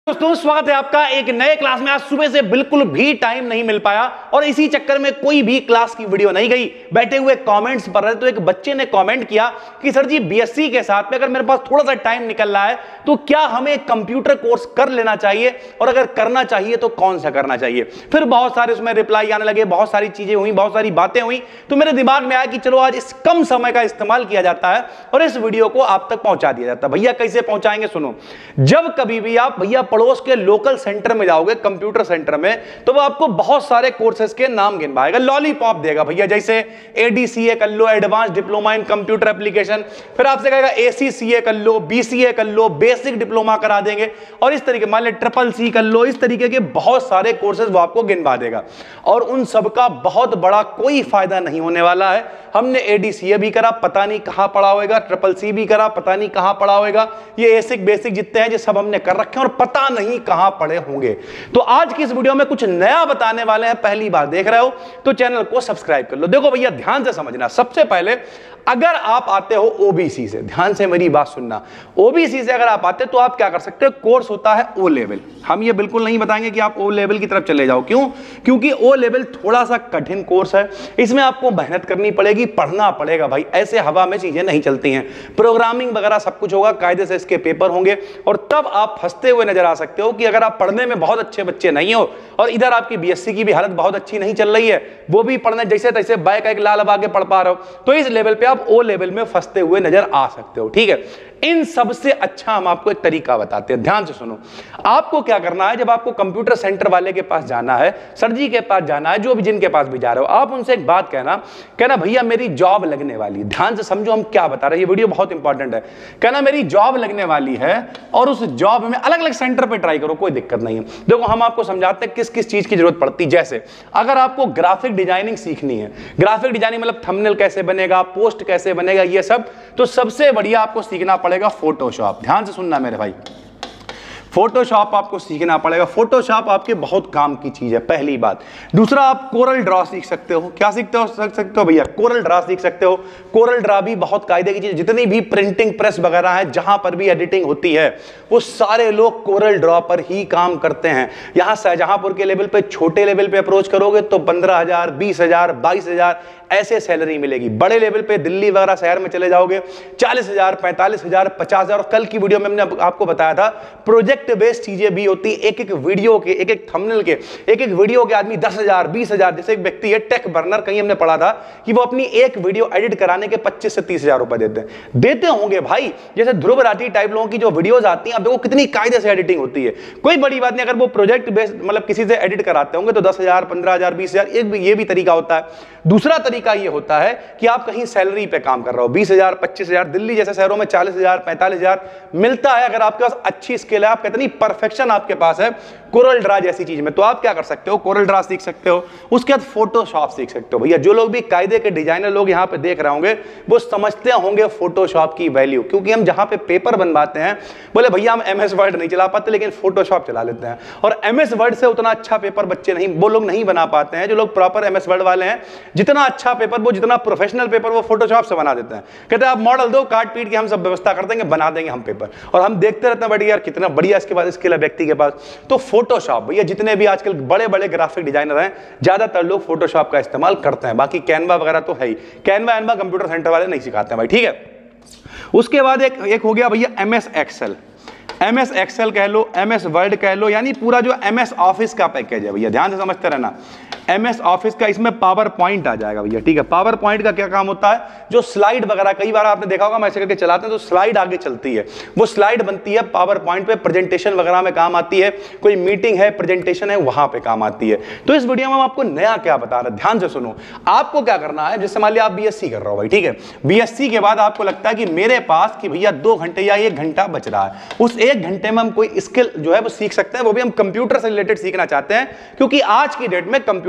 दोस्तों स्वागत है आपका एक नए क्लास में। आज सुबह से बिल्कुल भी टाइम नहीं मिल पाया और इसी चक्कर में कोई भी क्लास की वीडियो नहीं गई। बैठे हुए कमेंट्स पढ़ रहे तो एक बच्चे ने कमेंट किया कि सर जी बीएससी के साथ में अगर मेरे पास थोड़ा सा टाइम निकल रहा है तो क्या हमें कंप्यूटर कोर्स कर लेना चाहिए, और अगर करना चाहिए तो कौन सा करना चाहिए। फिर बहुत सारे उसमें रिप्लाई आने लगे, बहुत सारी चीजें हुई, बहुत सारी बातें हुई, तो मेरे दिमाग में आया कि चलो आज इस कम समय का इस्तेमाल किया जाता है और इस वीडियो को आप तक पहुंचा दिया जाता है। भैया कैसे पहुंचाएंगे सुनो। जब कभी भी आप भैया पड़ोस के लोकल सेंटर में जाओगे, कंप्यूटर सेंटर में, तो वो आपको बहुत सारे कोर्सेज के नाम गिनवाएगा, लॉलीपॉप देगा भैया, जैसे एडीसीए कर लो, advance diploma in computer application, फिर आपसे कहेगा एसीसीए कर लो, बीसीए कर लो, बेसिक डिप्लोमा करा देंगे, और इस तरीके मान ले ट्रिपल सी कर लो, इस तरीके के बहुत सारे कोर्सेज वो आपको गिनवा देगा। और उन सबका बहुत बड़ा कोई फायदा नहीं होने वाला है। हमने एडीसीए भी करा, पता नहीं कहां पढ़ा होगा, ट्रिपल सी भी करा, पता नहीं कहां पढ़ा होगा, ये एसिक बेसिक जितने हैं ये सब हमने कर रखे हैं और पता नहीं कहां पढ़े होंगे। तो आज की इस वीडियो में कुछ नया बताने वाले हैं। पहली बार देख रहे हो तो चैनल को सब्सक्राइब कर लो। देखो भैया ध्यान से समझना, सबसे पहले अगर आप आते हो ओबीसी से, ध्यान से मेरी बात सुनना, ओबीसी से अगर आप आते हो तो आप क्या कर सकते हो, कोर्स होता है ओ लेवल। हम ये बिल्कुल नहीं बताएंगे कि आप ओ लेवल की तरफ चले जाओ, क्यों? क्योंकि ओ लेवल थोड़ा सा कठिन कोर्स है, इसमें आपको मेहनत करनी पड़ेगी, पढ़ना पड़ेगा भाई, ऐसे हवा में चीजें नहीं चलती हैं। प्रोग्रामिंग वगैरह सब कुछ होगा, कायदे से इसके पेपर होंगे, और तब आप फंसते हुए नजर आ सकते हो कि अगर आप पढ़ने में बहुत अच्छे बच्चे नहीं हो और इधर आपकी बीएससी की भी हालत बहुत अच्छी नहीं चल रही है, वो भी पढ़ने जैसे तैसे बैक एक लाल अब आगे पढ़ पा रहे हो, तो इस लेवल पे आप ओ लेवल में फंसते हुए नजर आ सकते हो। ठीक है, इन सबसे अच्छा हम आपको एक तरीका बताते हैं, ध्यान से सुनो। आपको क्या करना है, जब आपको कंप्यूटर सेंटर वाले के पास जाना है, सर जी के पास जाना है, जो भी जिनके पास भी जा रहे हो, आप उनसे एक बात कहना भैया मेरी जॉब लगने वाली, ध्यान से समझो हम क्या बता रहे हैं, ये वीडियो बहुत इंपॉर्टेंट है। कहना मेरी जॉब लगने वाली है और उस जॉब में अलग अलग सेंटर पे ट्राई करो, कोई दिक्कत नहीं है। देखो हम आपको समझाते हैं किस किस चीज की जरूरत पड़ती है। जैसे अगर आपको ग्राफिक डिजाइनिंग सीखनी है, ग्राफिक डिजाइनिंग मतलब थंबनेल कैसे बनेगा, पोस्ट कैसे बनेगा, ये सब, तो सबसे बढ़िया आपको सीखना पड़ेगा फोटोशॉप। ध्यान से सुनना मेरे भाई, फोटोशॉप आपको सीखना पड़ेगा। फोटोशॉप आपके बहुत काम की चीज है, पहली बात। दूसरा, आप कोरल ड्रॉ सीख सकते हो। क्या सीख सकते हो भैया? कोरल ड्रॉ सीख सकते हो। कोरल ड्रॉ भी बहुत कायदे की चीज, जितनी भी प्रिंटिंग प्रेस वगैरह है, जहां पर भी एडिटिंग होती है, वो सारे लोग कोरल ड्रॉ पर ही काम करते हैं। यहां शाहजहांपुर के लेवल पे, छोटे लेवल पे अप्रोच करोगे तो 15,000, 20,000, 22,000 ऐसे सैलरी मिलेगी। बड़े लेवल पे दिल्ली वगैरह शहर में चले जाओगे 40,000, 45,000, 50,000। और कल की वीडियो में हमने आपको बताया था प्रोजेक्ट बेस्ड चीजें भी होती, एक एक वीडियो के, एक एक थंबनेल के, एक एक वीडियो के आदमी 10,000, 20,000। जैसे एक व्यक्ति है टेक बर्नर, कहीं हमने पढ़ा था कि वो अपनी एक वीडियो एडिट कराने के 25 से 30,000 रुपए देते होंगे भाई। जैसे ध्रुव राठी टाइप लोगों की जो वीडियोस आती हैं, अब देखो कितनी कायदे से एडिटिंग होती है, कोई बड़ी बात नहीं। अगर वो प्रोजेक्ट बेस्ड मतलब किसी से एडिट कराते होंगे तो 10,000, 15,000, 20,000, ये भी तरीका होता है। दूसरा तरीका ये होता है कि आप कहीं सैलरी पे काम कर रहे हो, 20,000, 25,000, दिल्ली जैसे शहरों में 40,000, 45,000 मिलता है। अगर आपके पास अच्छी स्किल है, आप कितनी परफेक्शन आपके पास है कोरल ड्रॉ जैसी चीज में, तो आप क्या कर सकते हो, कोरल ड्रॉ सीख सकते हो। उसके बाद फोटोशॉप सीख सकते हो। भैया जो लोग भी कायदे के डिजाइनर लोग यहाँ पे देख रहे होंगे, वो समझते होंगे फोटोशॉप की वैल्यू, क्योंकि हम जहां पे पेपर बनवाते हैं, बोले भैया हम एमएस वर्ड नहीं चला पाते लेकिन फोटोशॉप चला लेते हैं, और एमएस वर्ड से उतना अच्छा पेपर बच्चे नहीं, वो लोग नहीं बना पाते हैं। जो लोग प्रॉपर एमएस वर्ड वाले हैं, जितना अच्छा पेपर, वो जितना प्रोफेशनल पेपर वो फोटोशॉप से बना देते हैं। कहते हैं आप मॉडल दो, काट पीट के हम सब व्यवस्था कर देंगे, बना देंगे हम पेपर, और हम देखते रहते हैं बढ़िया यार कितना बढ़िया इसके बाद स्किल है व्यक्ति के पास। तो फोटोशॉप भैया, जितने भी आजकल बड़े बड़े ग्राफिक डिजाइनर हैं, ज्यादातर लोग फोटोशॉप का इस्तेमाल करते हैं। बाकी कैनवा वगैरह तो है ही, कैनवा कंप्यूटर सेंटर वाले नहीं सिखाते हैं भाई। ठीक है, उसके बाद एक हो गया भैया एमएस एक्सेल। एमएस एक्सेल कह लो, एमएस वर्ड कह लो, यानी पूरा जो एमएस ऑफिस का पैकेज है भैया, ध्यान से समझते रहना। एमएस ऑफिस का इसमें पावर पॉइंट आ जाएगा भैया। ठीक है, पावर पॉइंट का क्या काम होता है, जो स्लाइड वगैरह, कई बार आपने देखा होगा मैं ऐसे करके चलाते हैं तो स्लाइड आगे चलती है, वो स्लाइड बनती है पावर पॉइंट पे, प्रेजेंटेशन वगैरह में काम आती है। कोई मीटिंग है, प्रेजेंटेशन है, वहां पे काम आती है। तो इस वीडियो में हम आपको नया क्या बता रहे हैं, ध्यान से सुनो। आपको क्या करना है, जैसे मान लिया आप बीएससी कर रहे हो भाई, ठीक है, बीएससी के बाद आपको लगता है कि मेरे पास कि भैया 2 घंटे या 1 घंटा बच रहा है, उस 1 घंटे में हम कोई स्किल जो है वो सीख सकते हैं, वो भी हम कंप्यूटर से रिलेटेड सीखना चाहते हैं, क्योंकि आज की डेट में कंप्यूटर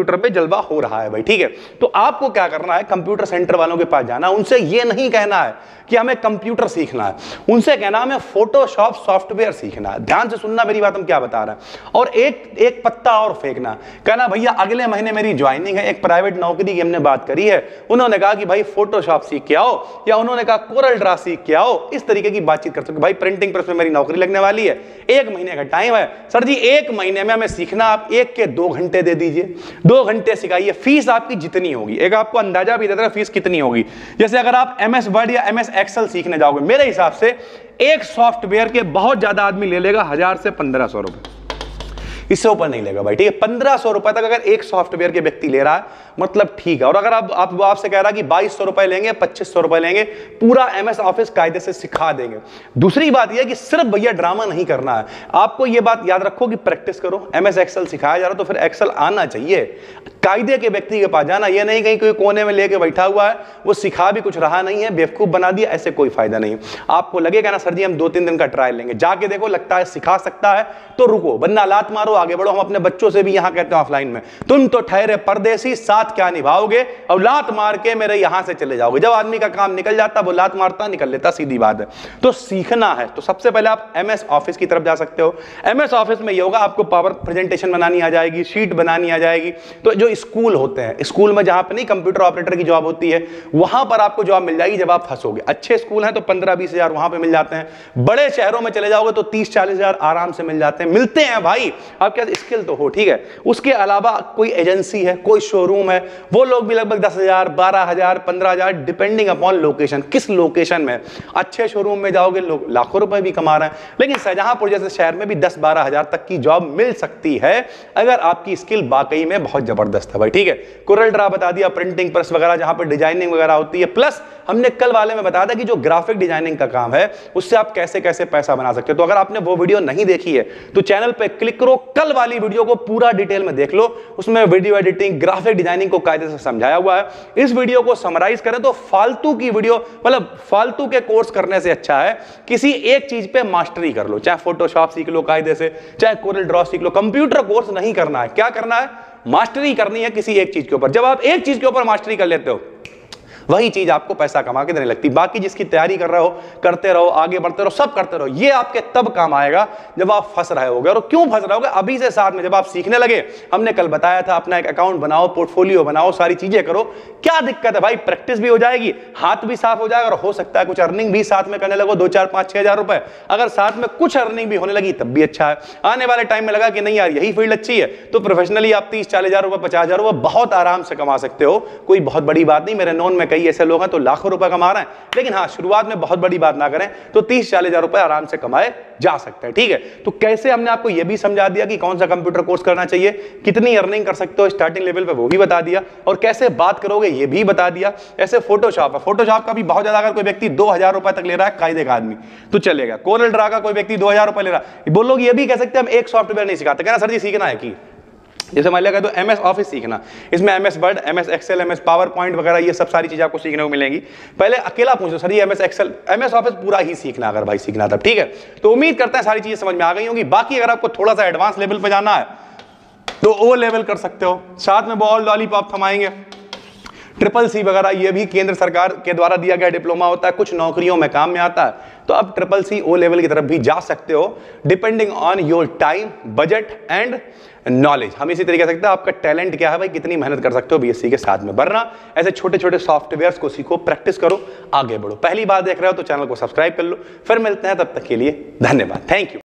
कंप्यूटर पे जलवा हो रहा है भाई, ठीक है। तो आपको क्या करना है, कंप्यूटर सेंटर वालों के पास जाना, उनसे ये नहीं कहना है कि हमें कंप्यूटर सीखना है, उनसे कहना हमें फोटोशॉप सॉफ्टवेयर सीखना है। ध्यान से सुनना मेरी बात, हम क्या बता रहे हैं। और एक पत्ता और फेंकना, कहना भैया अगले महीने मेरी ज्वाइनिंग है। एक प्राइवेट नौकरी की हमने बात करी है, उन्होंने कहा कि भाई फोटोशॉप सीख के आओ, या उन्होंने कहा कोरल ड्रा सीख के आओ। इस तरीके की बातचीत कर सकते, भाई प्रिंटिंग प्रेस में मेरी नौकरी लगने वाली है, 1 महीने का टाइम है। सर जी 1 महीने में हमें सीखना, आप 1 के 2 घंटे दे दीजिए, 2 घंटे सिखाइए, फीस आपकी जितनी होगी। एक आपको अंदाजा भी देता है फीस कितनी होगी। जैसे अगर आप MS वर्ड या MS एक्सेल सीखने जाओगे, मेरे हिसाब से एक सॉफ्टवेयर के बहुत ज्यादा आदमी ले लेगा 1000 से 1500 रुपए, इससे ऊपर नहीं लेगा भाई, ठीक है। 1500 रुपए तक अगर एक सॉफ्टवेयर के व्यक्ति ले रहा है मतलब ठीक है। और अगर आपसे कह रहा है कि 2200 रुपए लेंगे, 2500 रुपए लेंगे, पूरा MS ऑफिस कायदे से सिखा देंगे। दूसरी बात यह कि सिर्फ भैया ड्रामा नहीं करना है, आपको यह बात याद रखो कि प्रैक्टिस करो। MS एक्सेल सिखाया जा रहा तो फिर एक्सेल आना चाहिए, कायदे के व्यक्ति के पास जाना। यह नहीं कहीं कोई कोने में लेके बैठा हुआ है, वो सिखा भी कुछ रहा नहीं है, बेवकूफ बना दिया, ऐसे कोई फायदा नहीं। आपको लगेगा ना सर जी हम 2-3 दिन का ट्रायल लेंगे, जाके देखो लगता है सिखा सकता है तो रुको, वरना लात मारो आगे बढ़ो। हम अपने बच्चों से भी यहां कहते हैं ऑफलाइन में, तुम तो ठहरे परदेसी, साथ क्या निभाओगे, और लात मार के मेरे यहां से चले जाओगे। जब आदमी का काम निकल जाता वो लात मारता निकल लेता, सीधी बात है। तो सीखना है तो सबसे पहले आप MS ऑफिस की तरफ जा सकते हो। MS ऑफिस में ये होगा, आपको पावर प्रेजेंटेशन बनानी आ जाएगी, शीट बनानी आ जाएगी। तो जो स्कूल होते हैं, स्कूल में जहां पर नहीं कंप्यूटर ऑपरेटर की जॉब होती है, वहां पर आपको जॉब मिल जाएगी जब आप फंसोगे। अच्छे स्कूल हैं तो 15-20 हजार वहां पर मिल जाते हैं, बड़े शहरों में चले जाओगे तो 30-40 हजार आराम से मिल जाते हैं, मिलते हैं भाई। आपके पास स्किल तो हो, ठीक है। उसके अलावा कोई एजेंसी है, कोई शोरूम है, वो लोग भी लगभग 10,000, 12,000, 15,000 डिपेंडिंग अपॉन लोकेशन, किस लोकेशन में। अच्छे शोरूम में जाओगे लोग लाखों रुपए भी कमा रहे हैं, लेकिन शाहजहांपुर जैसे शहर में भी 10-12 हजार तक की जॉब मिल सकती है अगर आपकी स्किल वाकई में बहुत जबरदस्त है भाई, ठीक है। कोरल ड्रा बता दिया, प्रिंटिंग प्रेस वगैरह जहां पर डिजाइनिंग वगैरह होती है, प्लस हमने कल वाले में बताया था कि जो ग्राफिक डिजाइनिंग का काम है उससे आप कैसे कैसे पैसा बना सकते हो। तो अगर आपने वो वीडियो नहीं देखी है तो चैनल पे क्लिक करो, कल वाली वीडियो को पूरा डिटेल में देख लो, उसमें वीडियो एडिटिंग, ग्राफिक डिजाइनिंग को कायदे से समझाया हुआ है। इस वीडियो को समराइज करें तो फालतू की वीडियो, मतलब फालतू के कोर्स करने से अच्छा है किसी एक चीज पे मास्टरी कर लो, चाहे फोटोशॉप सीख लो कायदे से, चाहे कोरल ड्रॉ सीख लो। कंप्यूटर कोर्स नहीं करना है, क्या करना है, मास्टरी करनी है किसी एक चीज के ऊपर। जब आप एक चीज के ऊपर मास्टरी कर लेते हो वही चीज आपको पैसा कमा के देने लगती। बाकी जिसकी तैयारी कर रहे हो, करते रहो, आगे बढ़ते रहो, सब करते रहो, ये आपके तब काम आएगा जब आप फंस रहे होगे। और क्यों फंस रहे होगे, अभी से साथ में जब आप सीखने लगे, हमने कल बताया था अपना एक अकाउंट बनाओ, पोर्टफोलियो बनाओ, सारी चीजें करो। क्या दिक्कत है भाई, प्रैक्टिस भी हो जाएगी, हाथ भी साफ हो जाएगा, और हो सकता है कुछ अर्निंग भी साथ में करने लगो, 2, 4, 5, 6 हजार रुपए। अगर साथ में कुछ अर्निंग भी होने लगी तब भी अच्छा है। आने वाले टाइम में लगा कि नहीं यार यही फील्ड अच्छी है, तो प्रोफेशनली आप 30-40 हजार रुपए, 50 हजार रुपए बहुत आराम से कमा सकते हो। कोई बहुत बड़ी बात नहीं, मेरे नोन में कई ऐसे लोग हैं तो लाखों रुपए कमा रहे हैं, लेकिन हाँ शुरुआत में बहुत बड़ी बात ना करें तो 30-40 हजार रुपए आराम से कमाए जा सकते हैं, ठीक है। तो कैसे, हमने आपको यह भी समझा दिया कि कौन सा कंप्यूटर कोर्स करना चाहिए, कितनी अर्निंग कर सकते हो स्टार्टिंग लेवल पे वो भी बता दिया, और कैसे बात करोगे ये भी बता दिया। ऐसे फोटोशॉप है, फोटोशॉप का भी बहुत ज्यादा, अगर कोई व्यक्ति 2000 रुपए तक ले रहा है कायदे का आदमी तो चलेगा। कोरल ड्रा का कोई व्यक्ति 2000 रुपए ले रहा है, वो लोग ये भी कह सकते हैं हम एक सॉफ्टवेयर नहीं सिखाते, कहना सर जी सीखना है कि जैसे मान लिया तो MS ऑफिस सीखना, इसमें MS word, MS excel, MS PowerPoint वगैरह ये सब सारी चीजें आपको सीखने को मिलेंगी। पहले अकेला पूछो सर ये MS एक्सेल, MS ऑफिस पूरा ही सीखना अगर भाई सीखना था, ठीक है। तो उम्मीद करते हैं सारी चीजें समझ में आ गई होंगी। बाकी अगर आपको थोड़ा सा एडवांस लेवल पे जाना है तो वो लेवल कर सकते हो, साथ में बॉल लॉलीपॉप थमाएंगे। CCC वगैरह ये भी केंद्र सरकार के द्वारा दिया गया डिप्लोमा होता है, कुछ नौकरियों में काम में आता है, तो अब CCC O लेवल की तरफ भी जा सकते हो, depending on your time, budget and knowledge. हम इसी तरीके से सकते हैं आपका टैलेंट क्या है भाई, कितनी मेहनत कर सकते हो BSc के साथ में। वरना ऐसे छोटे छोटे सॉफ्टवेयर्स को सीखो, प्रैक्टिस करो, आगे बढ़ो। पहली बार देख रहे हो तो चैनल को सब्सक्राइब कर लो। फिर मिलते हैं, तब तक के लिए धन्यवाद, थैंक यू।